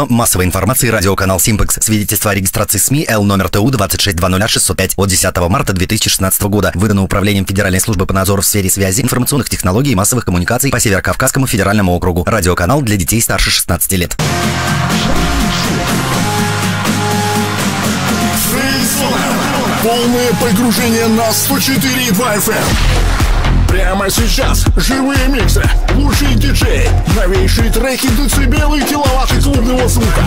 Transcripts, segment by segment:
средства массовой информации радиоканал Симпекс. Свидетельство о регистрации СМИ Л номер ТУ 2620605 от 10 марта 2016 года. Выдано Управлением Федеральной службы по надзору в сфере связи, информационных технологий и массовых коммуникаций по Северокавказскому федеральному округу. Радиоканал для детей старше 16 лет. Полное погружение на 104.2 FM. Прямо сейчас живые миксы, лучшие диджеи, новейшие треки, децибелы и киловатты клубного звука.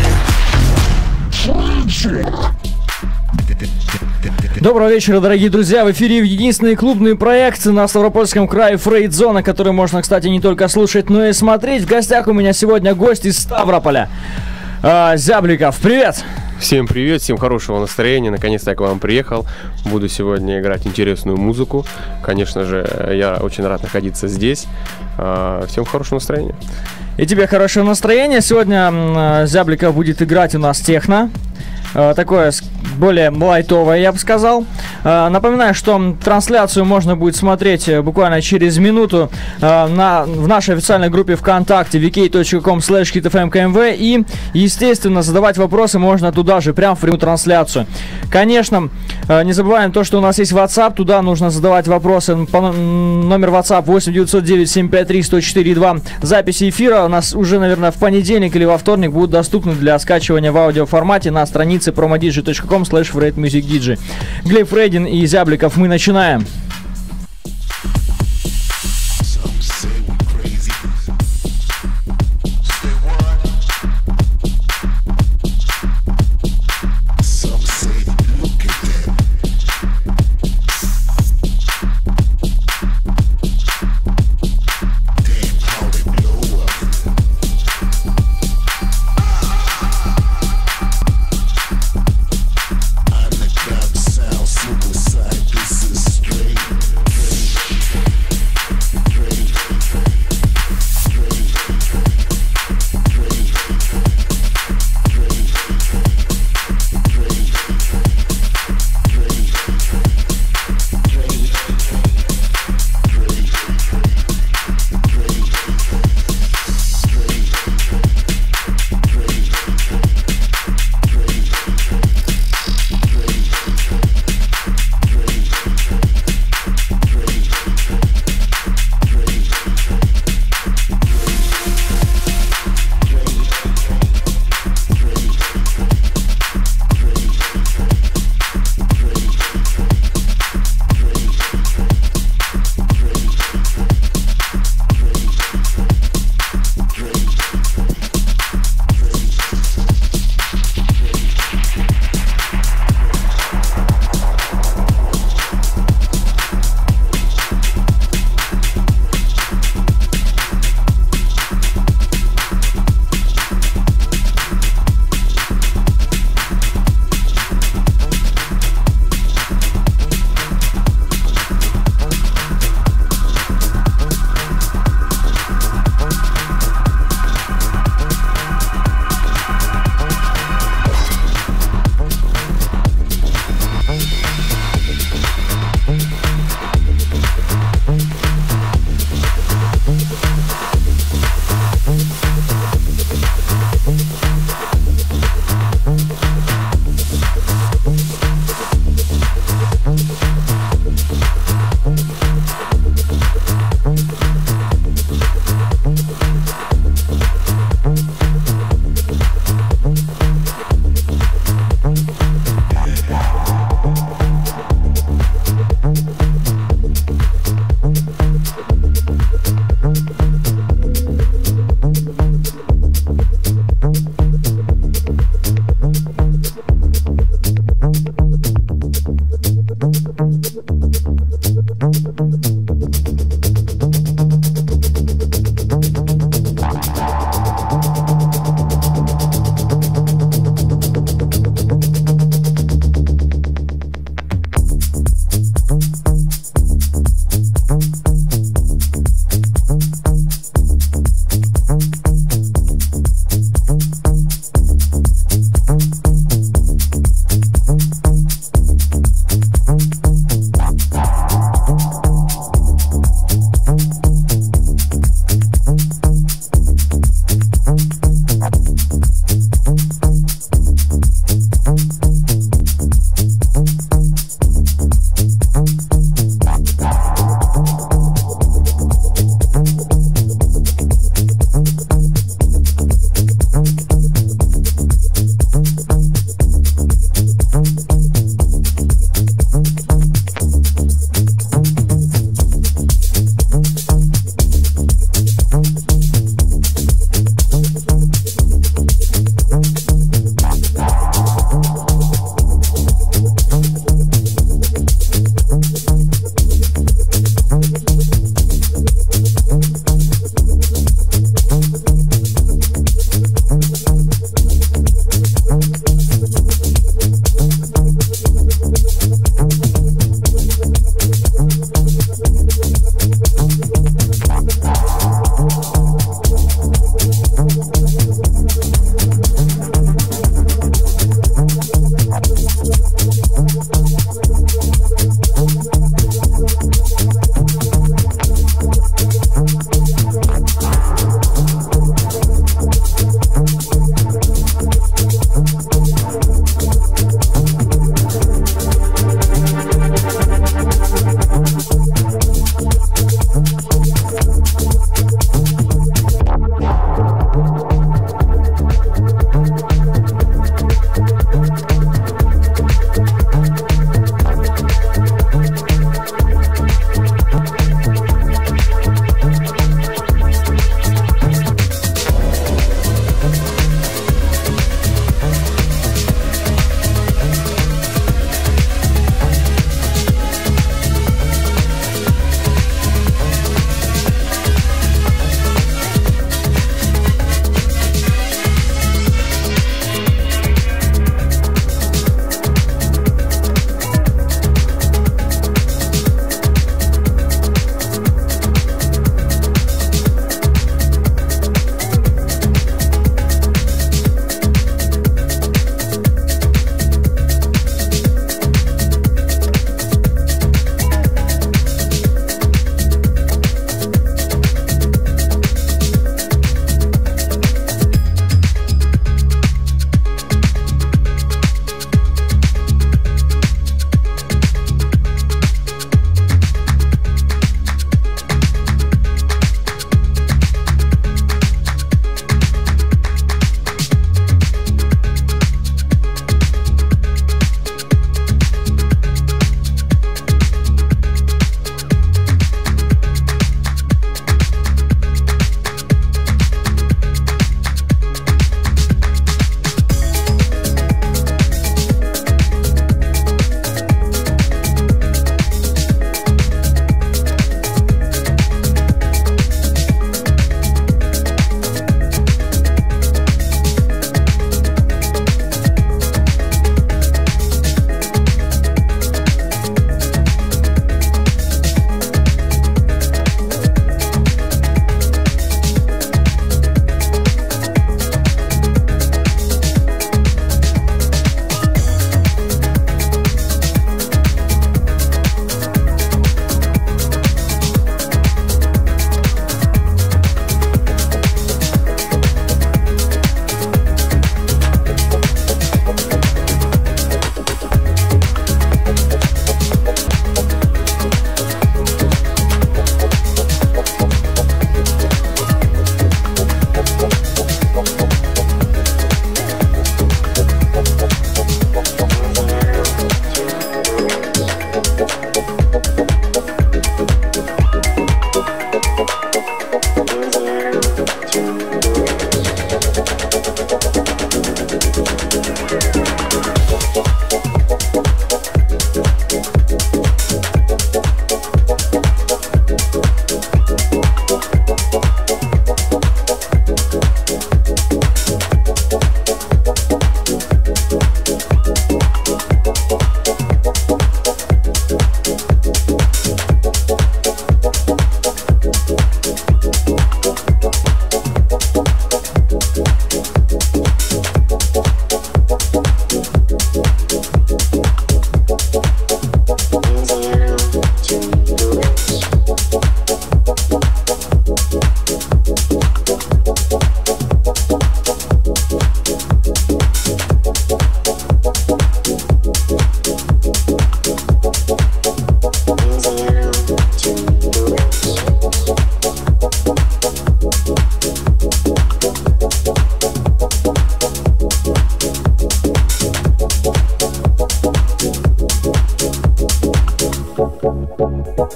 Доброго вечера, дорогие друзья! В эфире единственный клубный проект на Ставропольском крае Фрейд-зона, который можно, кстати, не только слушать, но и смотреть. В гостях у меня сегодня гость из Ставрополя. Зябликов, привет! Всем привет, всем хорошего настроения. Наконец-то я к вам приехал. Буду сегодня играть интересную музыку. Конечно же, я очень рад находиться здесь. Всем хорошего настроения. И тебе хорошего настроения. Сегодня Зябликов будет играть у нас техно. Такое более лайтовое, я бы сказал. Напоминаю, что трансляцию можно будет смотреть буквально через минуту в нашей официальной группе ВКонтакте vk.com/hitfmkmv. И, естественно, задавать вопросы можно туда же, прямо в прямую трансляцию. Конечно, не забываем то, что у нас есть WhatsApp. Туда нужно задавать вопросы по номер WhatsApp 8-909-753-104-2. Записи эфира у нас уже, наверное, в понедельник или во вторник будут доступны для скачивания в аудиоформате на странице promodigi.com/FredMusicDJ. Глеб Фрейдин и Зябликов, мы начинаем. This is straight.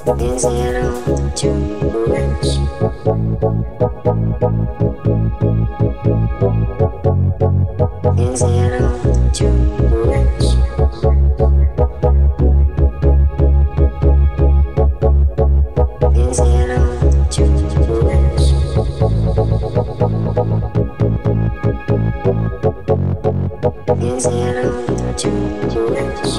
Is it all too much? Is it all too much? Is it all too much? Is it all too much?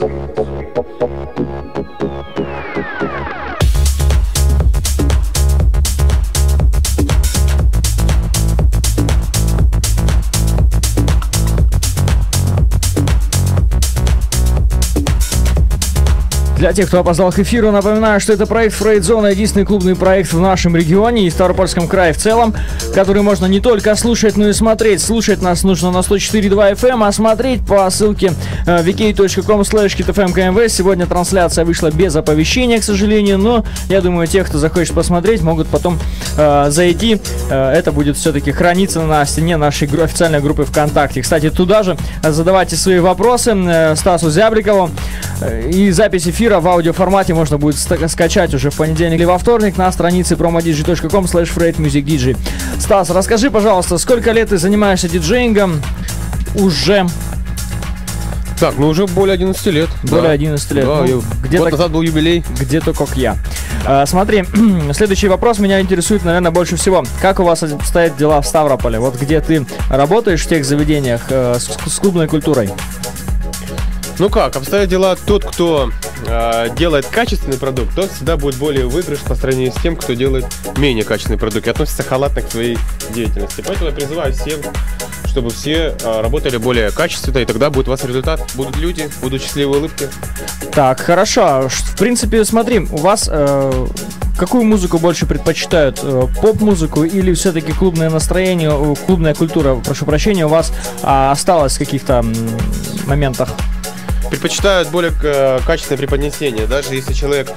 Для тех, кто опоздал к эфиру, напоминаю, что это проект Фрейд-зона, единственный клубный проект в нашем регионе и Ставропольском крае в целом, который можно не только слушать, но и смотреть. Слушать нас нужно на 104.2 FM, а смотреть по ссылке vk.com/kitfmkmv. Сегодня трансляция вышла без оповещения, к сожалению, но я думаю, те, кто захочет посмотреть, могут потом зайти. Это будет все-таки храниться на стене нашей официальной группы ВКонтакте. Кстати, туда же задавайте свои вопросы Стасу Зябликову. И запись эфира в аудиоформате можно будет скачать уже в понедельник или во вторник на странице promodj.com/freightmusicdj. Стас, расскажи, пожалуйста, сколько лет ты занимаешься диджеингом уже? Так, ну уже более 11 лет. Более 11 лет. Да, ну, год назад был юбилей. Где-то как я. Смотри, следующий вопрос меня интересует, наверное, больше всего. Как у вас обстоят дела в Ставрополе? Вот где ты работаешь в тех заведениях с клубной культурой? Ну как, обстоят дела, тот, кто делает качественный продукт, тот всегда будет более выигрыш по сравнению с тем, кто делает менее качественный продукт и относится халатно к своей деятельности. Поэтому я призываю всем, чтобы все работали более качественно, и тогда будет у вас результат, будут люди, будут счастливые улыбки. Так, хорошо. В принципе, смотри, у вас какую музыку больше предпочитают? Поп-музыку или все-таки клубное настроение, клубная культура, прошу прощения, у вас осталось в каких-то моментах? Предпочитают более качественное преподнесение. Даже если человек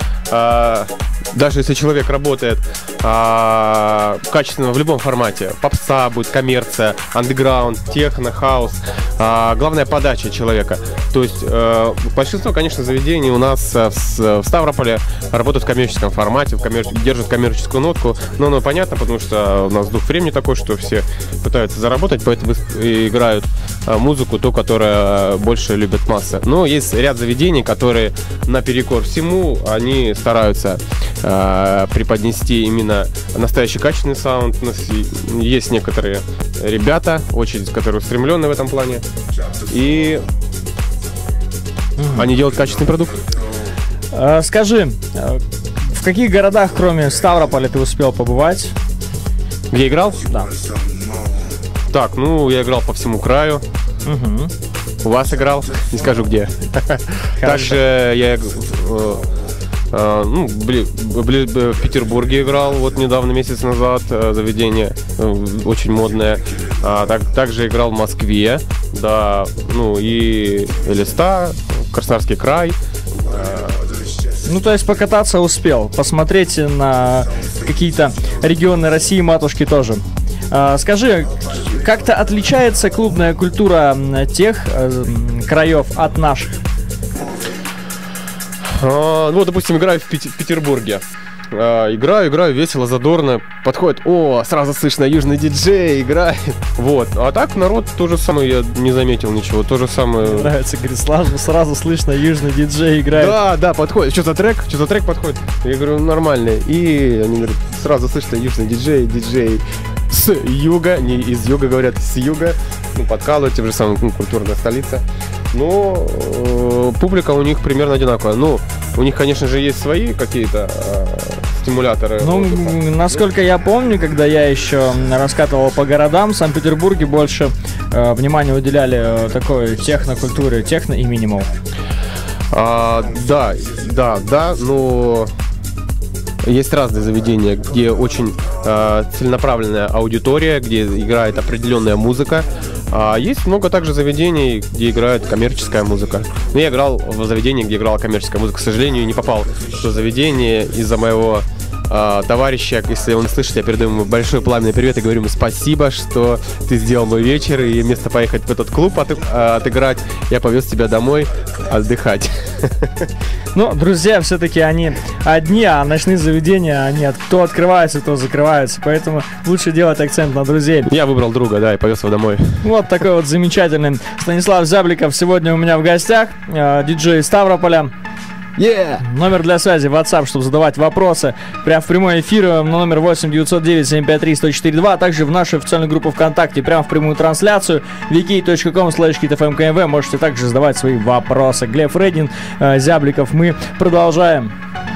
работает качественно в любом формате, попса будет, коммерция, андеграунд, техно, хаус, главная подача человека. То есть большинство, конечно, заведений у нас в Ставрополе работают в коммерческом формате, держат коммерческую нотку, но понятно, потому что у нас дух времени такой, что все пытаются заработать, поэтому играют музыку, ту, которая больше любят массы. Но есть ряд заведений, которые наперекор всему, они стараются преподнести именно настоящий качественный саунд. У нас есть некоторые ребята, которые устремлены в этом плане, и они делают качественный продукт. Скажи, в каких городах, кроме Ставрополя, ты успел побывать? Где играл? Да. Так, ну, я играл по всему краю. Угу. У вас играл? Не скажу где. Также я в Петербурге играл вот недавно, месяц назад, заведение очень модное. Также играл в Москве, да, ну и Элиста, Краснодарский край. Ну, то есть покататься успел, посмотреть на какие-то регионы России, матушки тоже. Скажи, как-то отличается клубная культура тех краев от наших? Ну, допустим, играю в Петербурге. Играю, весело, задорно. Подходит, сразу слышно, южный диджей играет. Вот. А так народ то же самое, я не заметил ничего. То же самое. Мне нравится, говорит, сразу слышно, южный диджей играет. Да, подходит. Что за трек подходит? Я говорю, нормальный. И они говорят, сразу слышно, южный диджей с юга, не из юга, говорят, с юга. Ну, подкалывают, тем же самым, культурная столица. Но публика у них примерно одинаковая. Ну, у них, конечно же, есть свои какие-то стимуляторы. Ну, насколько я помню, когда я еще раскатывал по городам, в Санкт-Петербурге больше внимания уделяли такой технокультуре, техно и минимал. Да, но есть разные заведения, где очень целенаправленная аудитория, где играет определенная музыка. А есть много также заведений, где играет коммерческая музыка. Но я играл в заведении, где играла коммерческая музыка. К сожалению, не попал в то заведение из-за моего товарища, если он слышит, я передаю ему большой пламенный привет и говорю ему спасибо, что ты сделал мой вечер, и вместо поехать в этот клуб отыграть, я повез тебя домой отдыхать. Ну, друзья, все-таки они одни, а ночные заведения, они то открываются, то закрываются, поэтому лучше делать акцент на друзей. Я выбрал друга, да, и повез его домой. Вот такой вот замечательный Станислав Зябликов сегодня у меня в гостях, диджей из Ставрополя. Номер для связи WhatsApp, чтобы задавать вопросы прямо в прямой эфир на номер 8-909-753-104-2, а также в нашу официальную группу ВКонтакте прямо в прямую трансляцию wiki.com/hitfm.kmv. Можете также задавать свои вопросы. Глеб Фредин, Зябликов. Мы продолжаем.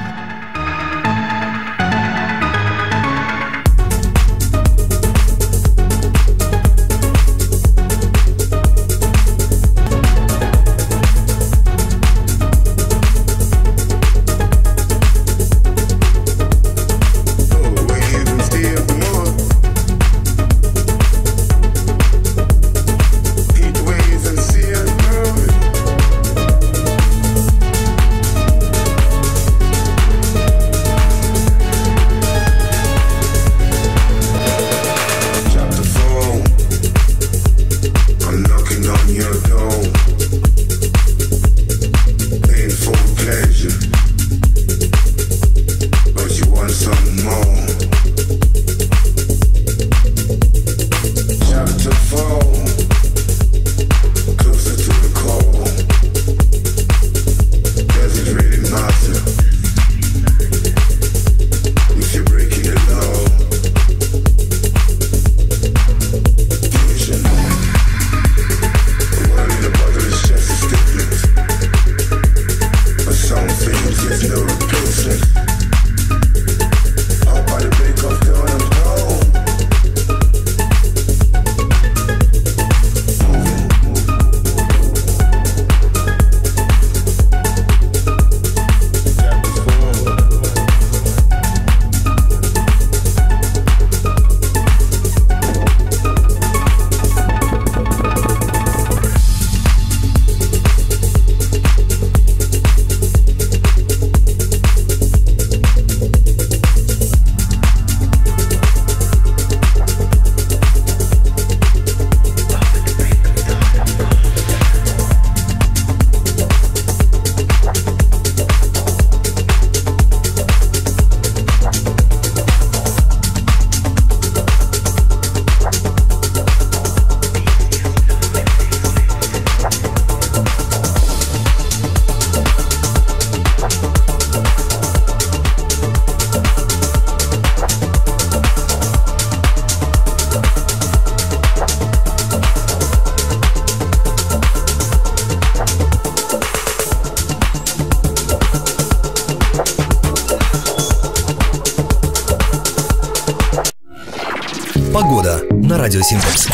Погода на радио Симпекс.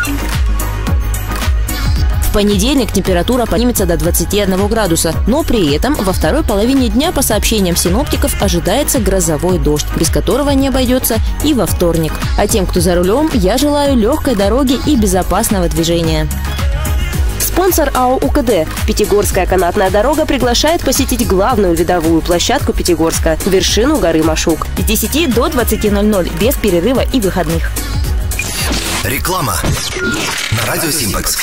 В понедельник температура поднимется до 21 градуса, но при этом во второй половине дня, по сообщениям синоптиков, ожидается грозовой дождь, без которого не обойдется и во вторник. А тем, кто за рулем, я желаю легкой дороги и безопасного движения. Спонсор АО УКД. Пятигорская канатная дорога приглашает посетить главную видовую площадку Пятигорска – вершину горы Машук. С 10 до 20:00 без перерыва и выходных. Реклама на радио Симпекс.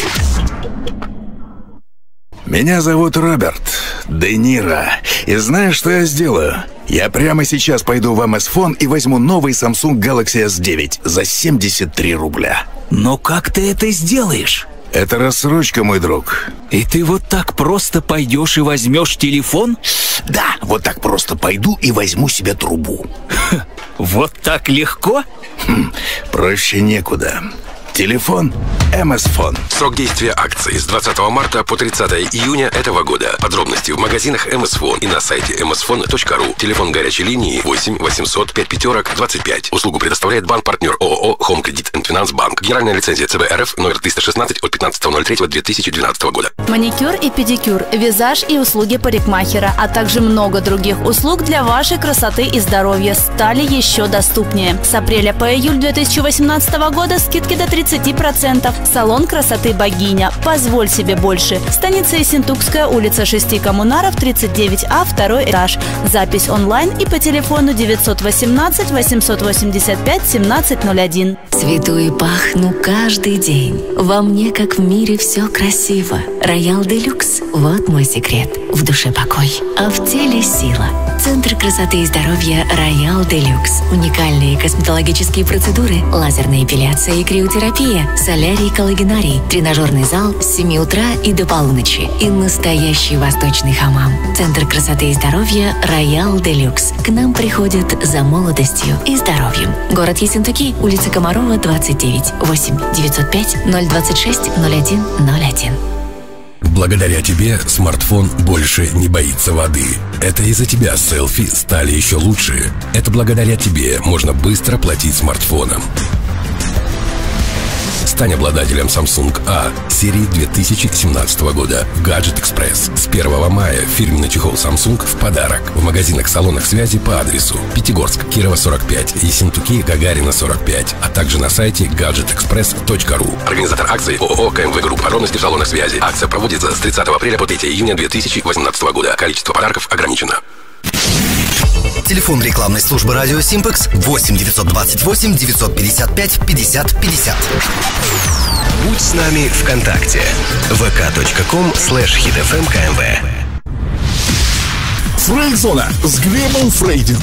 Меня зовут Роберт Де Ниро. И знаешь, что я сделаю? Я прямо сейчас пойду в МС-фон и возьму новый Samsung Galaxy S9 за 73 рубля. Но как ты это сделаешь? Это рассрочка, мой друг. И ты вот так просто пойдешь и возьмешь телефон? Да, вот так просто пойду и возьму себе трубу. Вот так легко? Проще некуда. Телефон МС-фон. Срок действия акции с 20 марта по 30 июня этого года. Подробности в магазинах МС-фон и на сайте msfon.ru. Телефон горячей линии 8 800 5 пятерок 25. Услугу предоставляет банк-партнер ООО Home Credit & Finance Bank. Генеральная лицензия ЦБ РФ номер 316 от 15.03.2012 года. Маникюр и педикюр, визаж и услуги парикмахера, а также много других услуг для вашей красоты и здоровья стали еще доступнее. С апреля по июль 2018 года скидки до 30% 30%. Салон красоты «Богиня». Позволь себе больше. Станица Ессентукская, улица 6 коммунаров, 39А, 2 этаж. Запись онлайн и по телефону 918 885 1701. Цвету и пахну каждый день. Во мне, как в мире, все красиво. Роял Делюкс. Вот мой секрет. В душе покой, а в теле сила. Центр красоты и здоровья Роял Делюкс. Уникальные косметологические процедуры, лазерная эпиляция и криотерапия, солярий и коллагенарий, тренажерный зал с 7 утра и до полуночи и настоящий восточный хамам. Центр красоты и здоровья Роял Делюкс. К нам приходят за молодостью и здоровьем. Город Ессентуки, улица Комарова, 29, 8 905 026 01 01. Благодаря тебе смартфон больше не боится воды. Это из-за тебя селфи стали еще лучше. Это благодаря тебе можно быстро платить смартфоном. Стань обладателем Samsung A серии 2017 года в Gadget Express. С 1 мая фирменный чехол Samsung в подарок. В магазинах-салонах связи по адресу Пятигорск, Кирова 45, Ессентуки, Гагарина 45, а также на сайте gadgetexpress.ru. Организатор акции ООО КМВ Групп. Подробности в салонах связи. Акция проводится с 30 апреля по 3 июня 2018 года. Количество подарков ограничено. Телефон рекламной службы радио Симпекс 8 928 955 50 50. Будь с нами ВКонтакте. vk.com/hitfmkmv. Фрейд-зона с Глебом Фрейдин.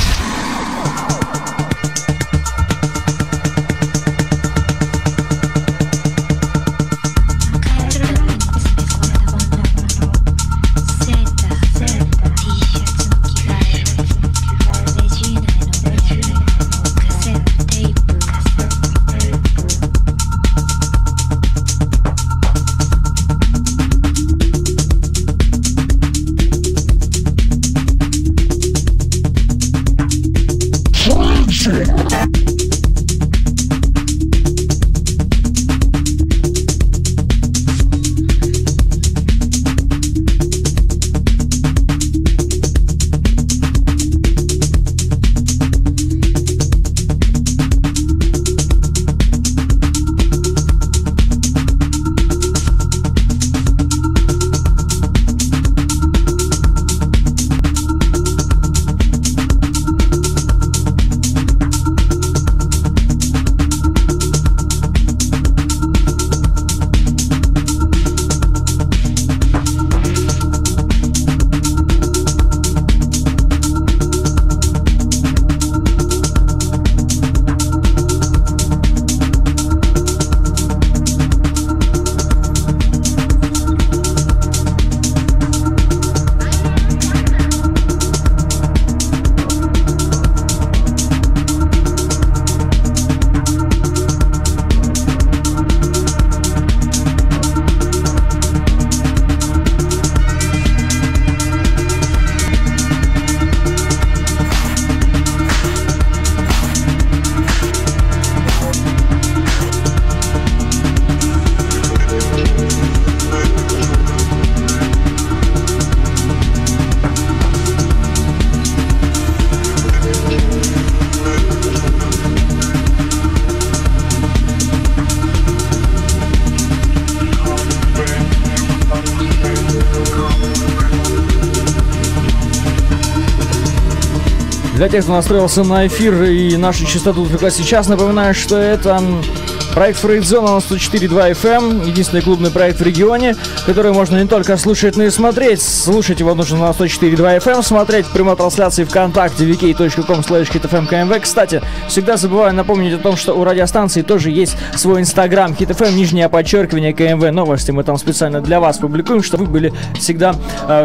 Для тех, кто настроился на эфир и нашу частоту только сейчас, напоминаю, что это проект Фрейд-зона на 104.2 FM, единственный клубный проект в регионе, который можно не только слушать, но и смотреть. Слушать его нужно на 104.2 FM, смотреть в прямой трансляции ВКонтакте vk.com/hitfmkmv. Кстати, всегда забываю напомнить о том, что у радиостанции тоже есть свой инстаграм HitFM, нижнее подчеркивание, КМВ новости. Мы там специально для вас публикуем, чтобы вы были всегда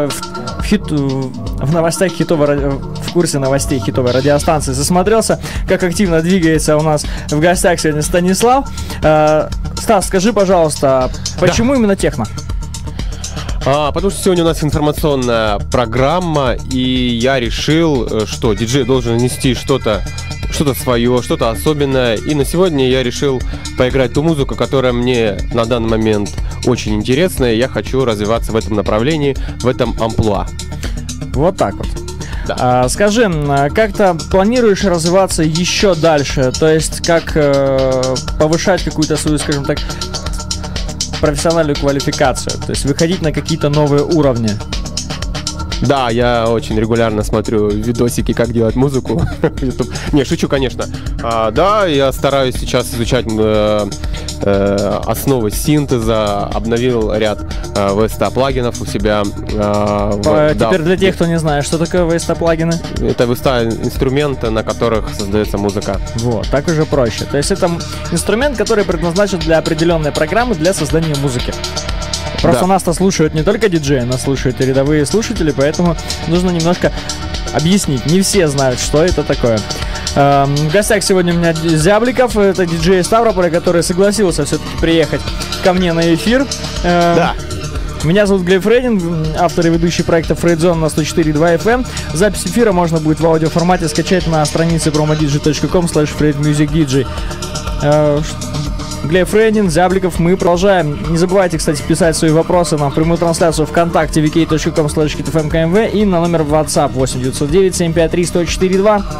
в новостях в курсе новостей хитовой радиостанции. Засмотрелся, как активно двигается у нас в гостях сегодня Станислав. Стас, скажи, пожалуйста, почему именно техно? Потому что сегодня у нас информационная программа, и я решил, что диджей должен нести что-то свое, что-то особенное. И на сегодня я решил поиграть ту музыку, которая мне на данный момент очень интересна, и я хочу развиваться в этом направлении, в этом амплуа. Вот так вот. Да. Скажи, как-то планируешь развиваться еще дальше? То есть, как повышать какую-то свою, скажем так, профессиональную квалификацию? То есть, выходить на какие-то новые уровни? Да, я очень регулярно смотрю видосики, как делать музыку в YouTube. Не, шучу, конечно. Да, я стараюсь сейчас изучать основы синтеза, обновил ряд VST-плагинов у себя. Теперь для тех, кто не знает, что такое VST-плагины? Это VST-инструменты, на которых создается музыка. Вот, так уже проще. То есть это инструмент, который предназначен для определенной программы для создания музыки. Просто нас-то слушают не только диджеи, нас слушают и рядовые слушатели, поэтому нужно немножко объяснить. Не все знают, что это такое. В гостях сегодня у меня Зябликов, это диджей Ставрополя, который согласился все-таки приехать ко мне на эфир. Да. Меня зовут Глеб Фрейдин, автор и ведущий проекта Фрейдзон на 104.2 FM. Запись эфира можно будет в аудиоформате скачать на странице promodigi.com/freidmusicdj. Глеб Фрейдин, Зябликов, мы продолжаем. Не забывайте, кстати, писать свои вопросы нам в прямую трансляцию ВКонтакте vk.com/kitfmkmv и на номер WhatsApp 8-909-753-104.2.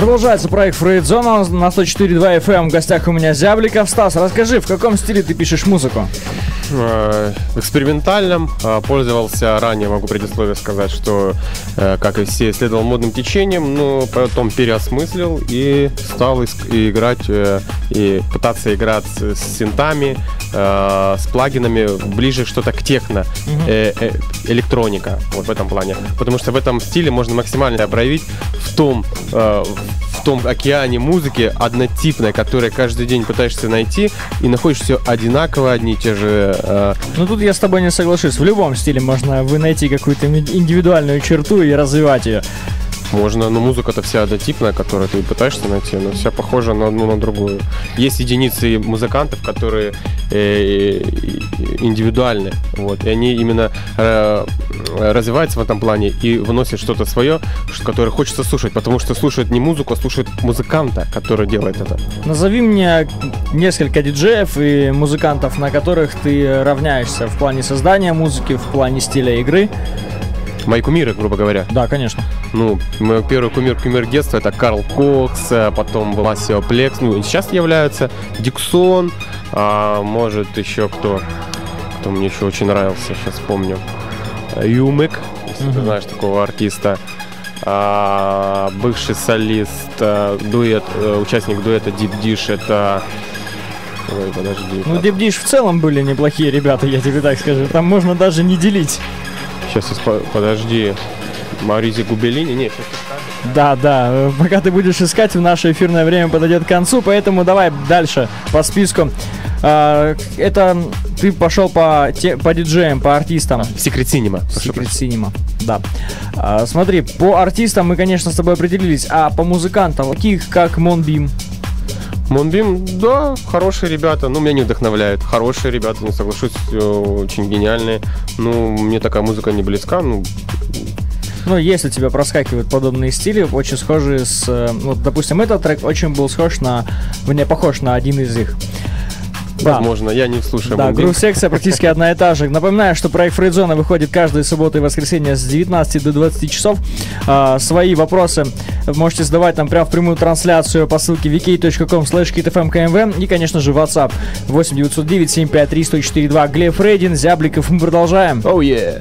Продолжается проект Фрейд-зона на 104.2 FM. В гостях у меня Зябликов. Стас, расскажи, в каком стиле ты пишешь музыку? Экспериментальном. Пользовался ранее, могу предисловие сказать, что, как и все, следовал модным течением, но потом переосмыслил и стал играть и пытаться играть с синтами, с плагинами, ближе что-то к техно, электроника, вот в этом плане. Потому что в этом стиле можно максимально проявить в том океане музыки однотипной, которую каждый день пытаешься найти, и находишь все одинаково, одни и те же... Ну тут я с тобой не соглашусь. В любом стиле можно найти какую-то индивидуальную черту и развивать ее. Можно, но музыка-то вся однотипная, которую ты пытаешься найти, но вся похожа на одну на другую. Есть единицы музыкантов, которые индивидуальны, вот, и они именно развиваются в этом плане и выносят что-то свое, которое хочется слушать, потому что слушают не музыку, а слушают музыканта, который делает это. Назови мне несколько диджеев и музыкантов, на которых ты равняешься в плане создания музыки, в плане стиля игры. Мои кумиры, грубо говоря. Да, конечно. Ну, мой первый кумир детства — это Карл Кокс, потом Васио Плекс, ну, и сейчас являются Диксон, может еще кто мне еще очень нравился, сейчас вспомню. Юмек, если ты знаешь такого артиста. Бывший солист, участник дуэта Deep Dish, это... Ой, подожди. Ну, Deep Dish в целом были неплохие ребята, я тебе так скажу. Там можно даже не делить. Сейчас, подожди. Маризи Губелини? Нет, сейчас искать. Да, пока ты будешь искать, в наше эфирное время подойдет к концу, поэтому давай дальше по списку. Это ты пошел по диджеям, по артистам. Secret Cinema. Secret Cinema, да. Смотри, по артистам мы, конечно, с тобой определились, а по музыкантам, таких как Moonbeam. Moonbeam, да, хорошие ребята, ну, меня не вдохновляют. Хорошие ребята, не соглашусь, очень гениальные. Ну, мне такая музыка не близка, ну... Ну, если тебя проскакивают подобные стили, очень схожие с... Вот, допустим, этот трек очень был похож на один из них. Возможно, я не слушаю. Да, грув-секция практически одна и та же. Напоминаю, что проект Фрейд-зона выходит каждые субботы и воскресенье с 19 до 20 часов. Свои вопросы можете задавать нам прямо в прямую трансляцию по ссылке vk.com/kitfmkmv и, конечно же, WhatsApp 8-909-753-104-2. Глеб Фрейдин, Зябликов. Мы продолжаем. Oh yeah!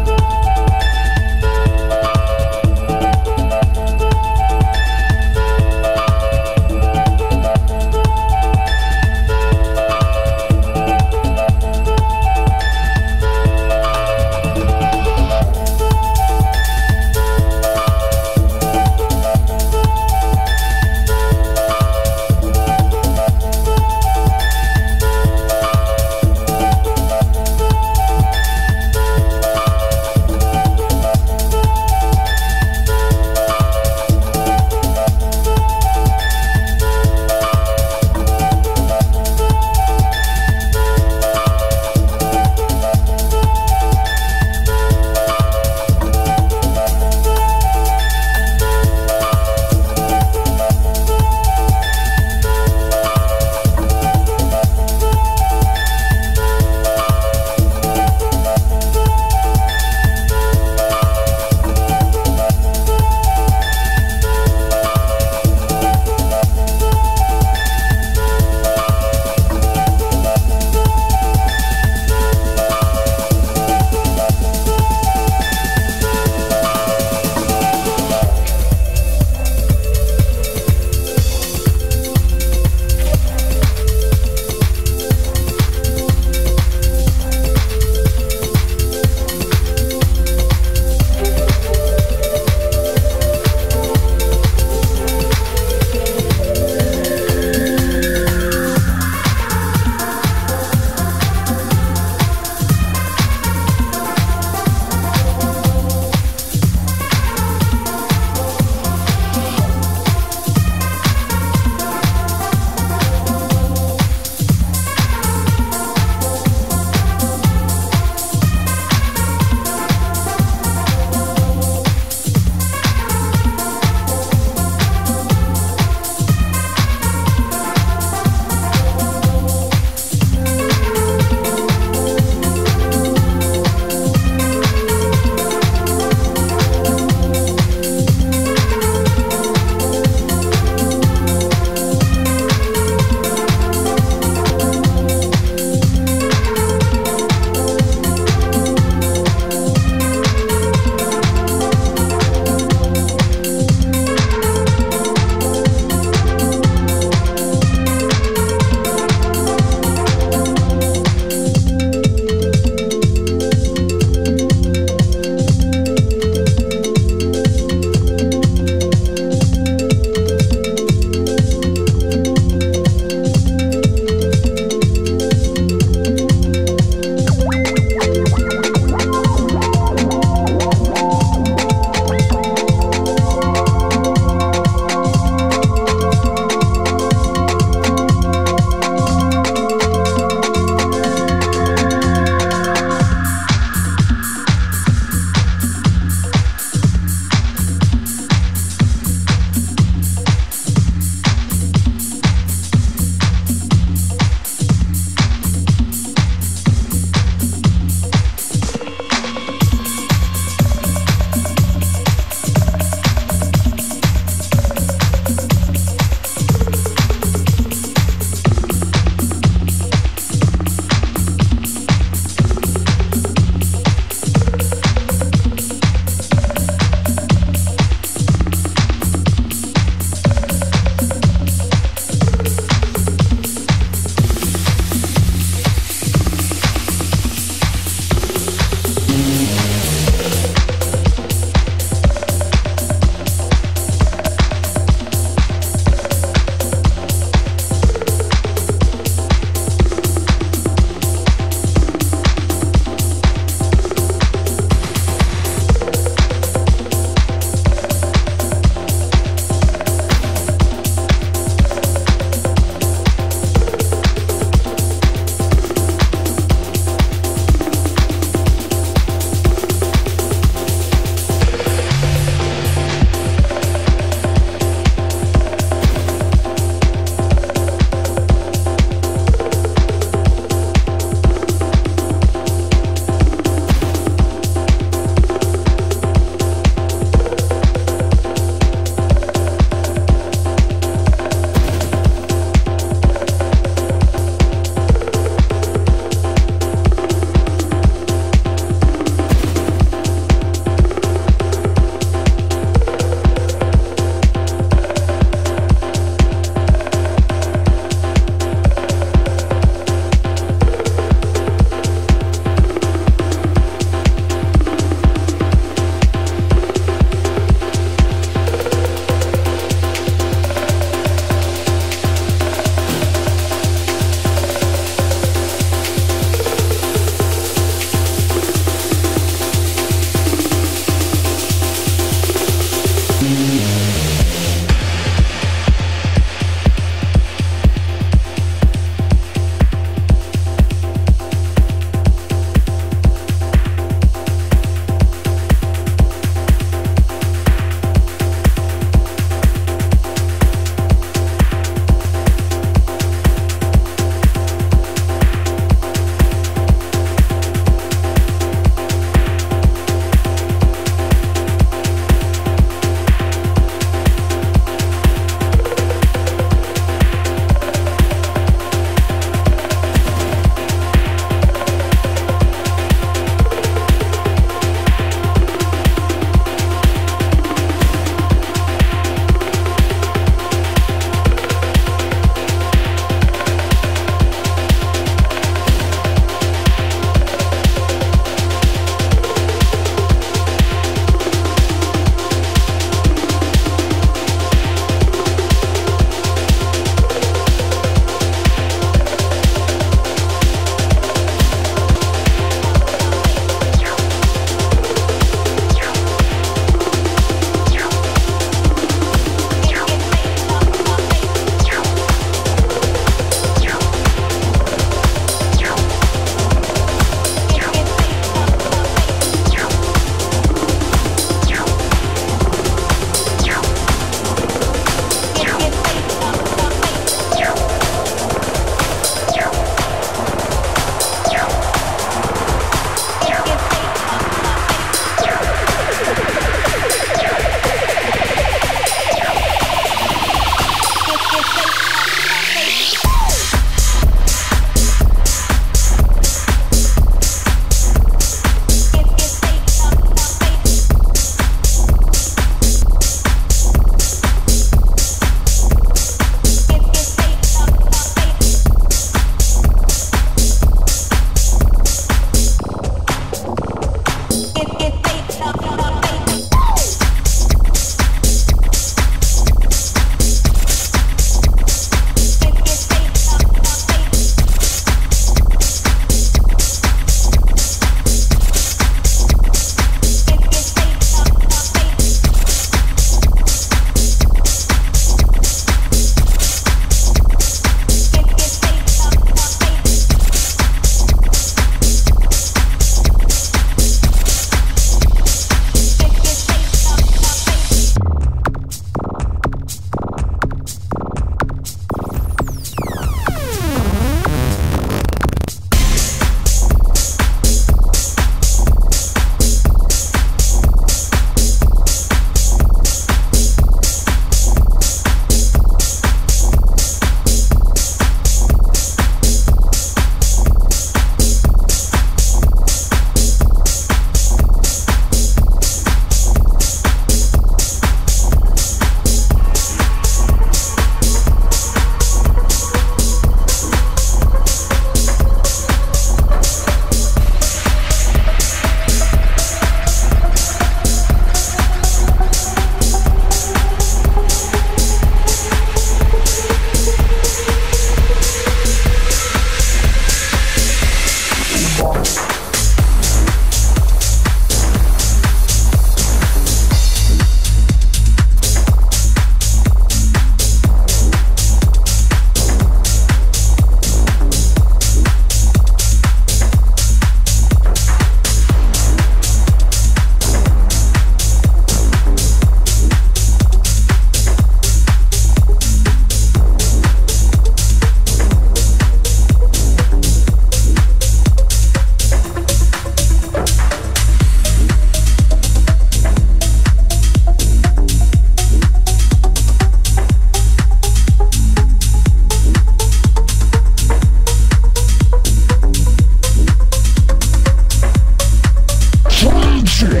диджей.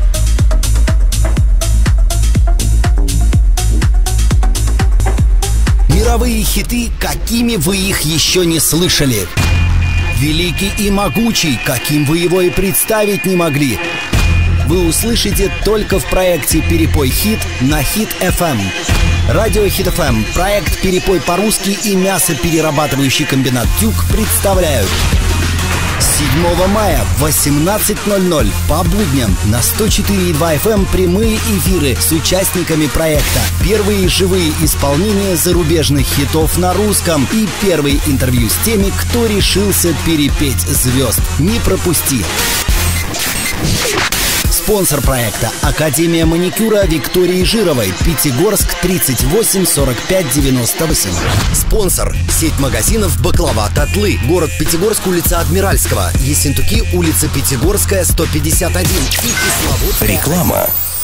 Мировые хиты, какими вы их еще не слышали. Великий и могучий, каким вы его и представить не могли. Вы услышите только в проекте «Перепой хит» на Хит FM. Радио Хит FM, проект «Перепой по-русски» и мясоперерабатывающий комбинат «Тюк» представляют 7 мая в 18:00 по будням на 104,2 FM прямые эфиры с участниками проекта. Первые живые исполнения зарубежных хитов на русском и первые интервью с теми, кто решился перепеть звезд. Не пропусти! Спонсор проекта – Академия маникюра Виктории Жировой, Пятигорск, 38 45 98. Спонсор – сеть магазинов «Баклава Татлы», город Пятигорск, улица Адмиральского, Ессентуки, улица Пятигорская, 151 и Кисловодская. Реклама.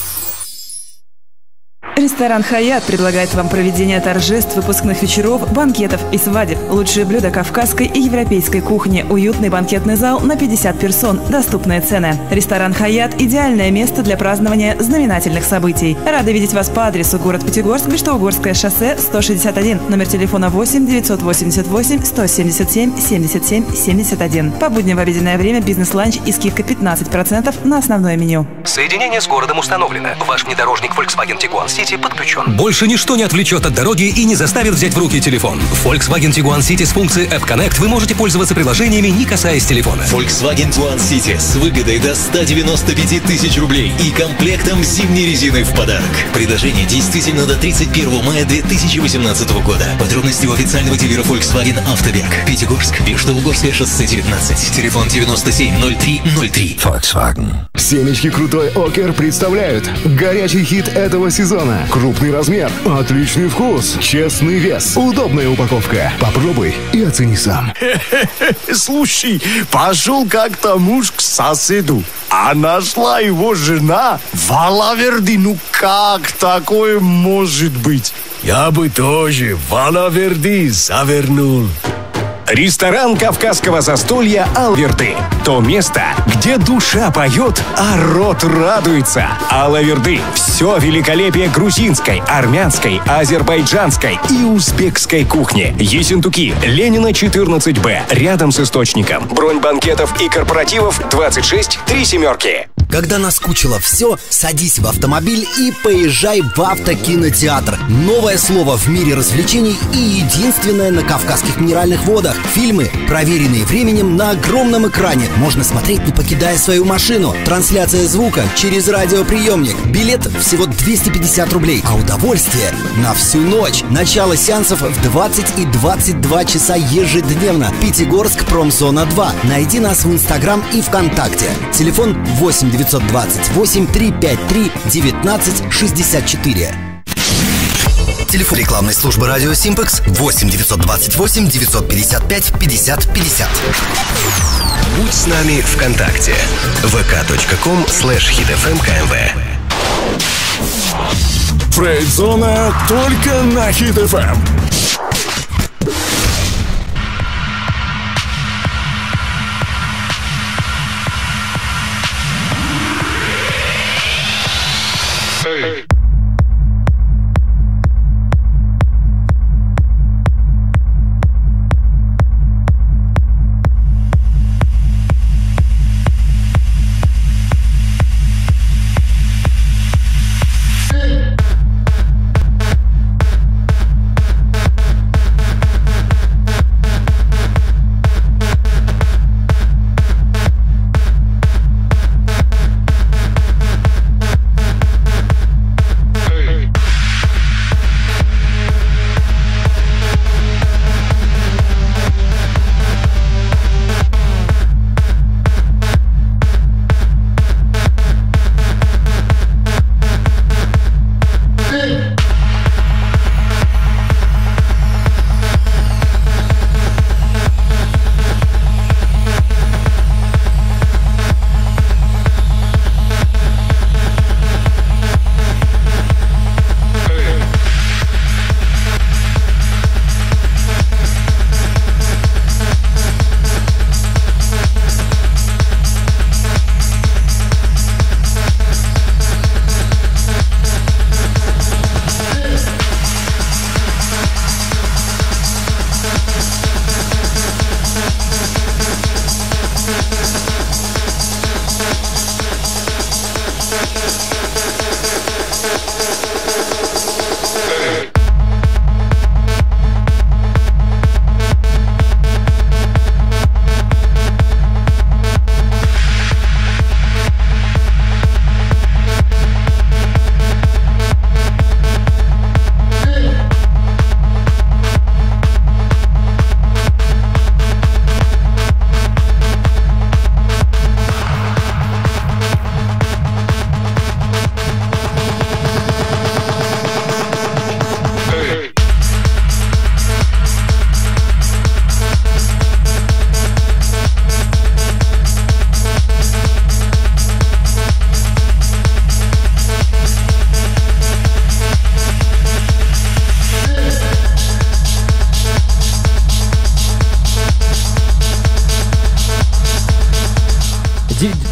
Ресторан «Хаят» предлагает вам проведение торжеств, выпускных вечеров, банкетов и свадеб. Лучшие блюда кавказской и европейской кухни. Уютный банкетный зал на 50 персон. Доступные цены. Ресторан «Хаят» – идеальное место для празднования знаменательных событий. Рады видеть вас по адресу город Пятигорск, Виштоугорское шоссе, 161. Номер телефона 8 988 177 77 71. По будням в обеденное время бизнес-ланч и скидка 15% на основное меню. Соединение с городом установлено. Ваш внедорожник Volkswagen Tiguan City подключен. Больше ничто не отвлечет от дороги и не заставит взять в руки телефон. В Volkswagen Tiguan City с функцией App Connect вы можете пользоваться приложениями, не касаясь телефона. Volkswagen Tiguan City с выгодой до 195 тысяч рублей и комплектом зимней резины в подарок. Предложение действительно до 31 мая 2018 года. Подробности у официального дилера Volkswagen Автобег. Пятигорск, Виштоугорское шоссе 19. Телефон 970303. Volkswagen. Семечки Крутой Окер представляют горячий хит этого сезона. Крупный размер, отличный вкус, честный вес, удобная упаковка. Попробуй и оцени сам. Слушай, пошел как-то муж к соседу, а нашла его жена в Алаверди. Ну как такое может быть? Я бы тоже в Алаверди завернул. Ресторан кавказского застолья «Алаверды». То место, где душа поет, а рот радуется. «Алаверды» – все великолепие грузинской, армянской, азербайджанской и узбекской кухни. Ессентуки, Ленина, 14Б, рядом с источником. Бронь банкетов и корпоративов 26 37. Когда наскучило все, садись в автомобиль и поезжай в автокинотеатр. Новое слово в мире развлечений и единственное на Кавказских минеральных водах. Фильмы, проверенные временем, на огромном экране. Можно смотреть, не покидая свою машину. Трансляция звука через радиоприемник. Билет всего 250 рублей, а удовольствие на всю ночь. Начало сеансов в 20 и 22 часа ежедневно. Пятигорск, Промзона 2. Найди нас в Инстаграм и ВКонтакте. Телефон 8 928 353 19 64. Телефон рекламной службы радио Симпекс 8 928 955 50 50. Будь с нами ВКонтакте. vk.com/hitfmkmv. Фрейд-зона только на Хит FM.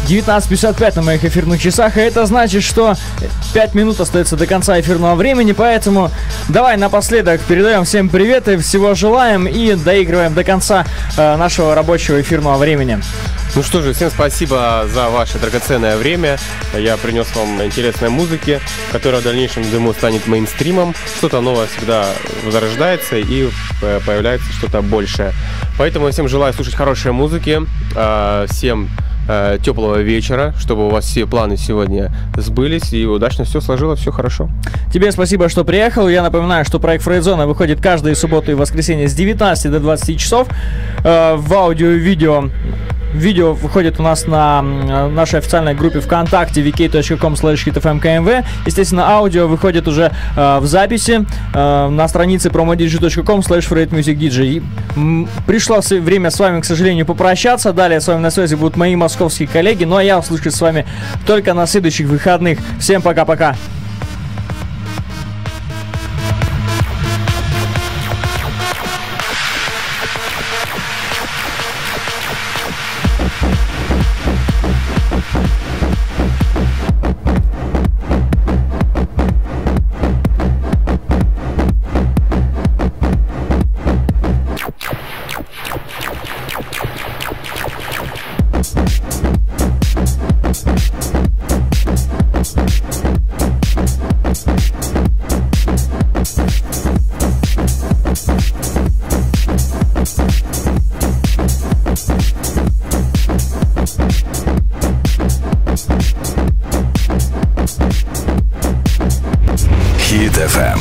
19:55 на моих эфирных часах, и это значит, что 5 минут остается до конца эфирного времени, поэтому давай напоследок передаем всем привет и всего желаем, и доигрываем до конца нашего рабочего эфирного времени. Ну что же, всем спасибо за ваше драгоценное время. Я принес вам интересной музыки, которая в дальнейшем, думаю, станет мейнстримом. Что-то новое всегда возрождается и появляется что-то большее. Поэтому я всем желаю слушать хорошей музыки, всем теплого вечера, чтобы у вас все планы сегодня сбылись и удачно все сложилось, все хорошо. Тебе спасибо, что приехал. Я напоминаю, что проект Фрейд-зона выходит каждые субботу и воскресенье с 19 до 20 часов в аудио и видео. Видео выходит у нас на нашей официальной группе ВКонтакте vk.com/hitfmkmv. Естественно, аудио выходит уже в записи на странице promodigi.com/freidmusicdj. Пришло время с вами, к сожалению, попрощаться. Далее с вами на связи будут мои московские коллеги. Ну а я услышусь с вами только на следующих выходных. Всем пока-пока. Hit FM.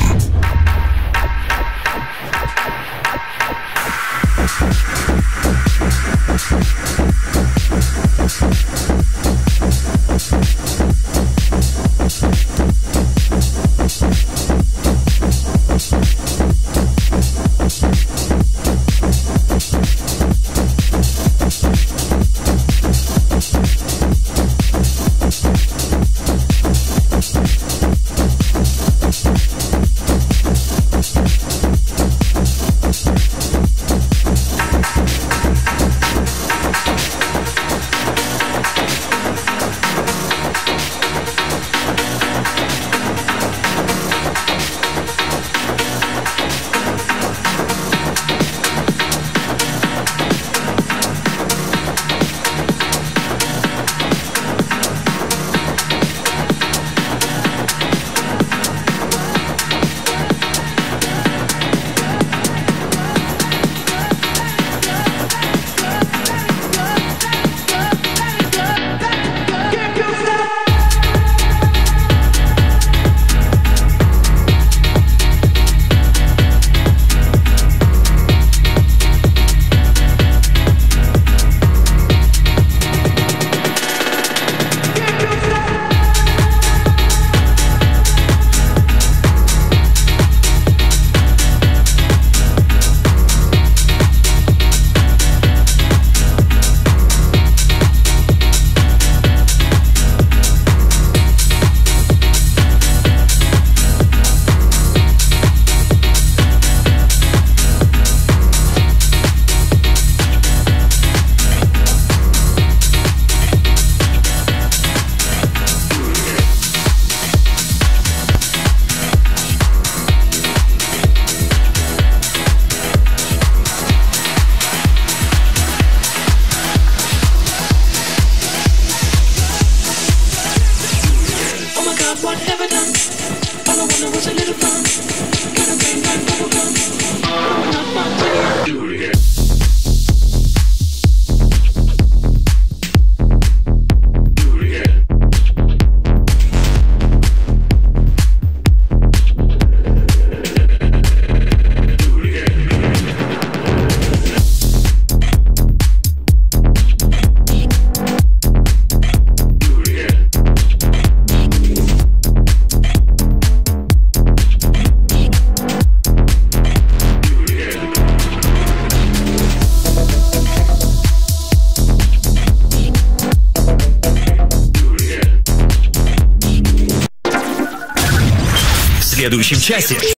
В следующем часе.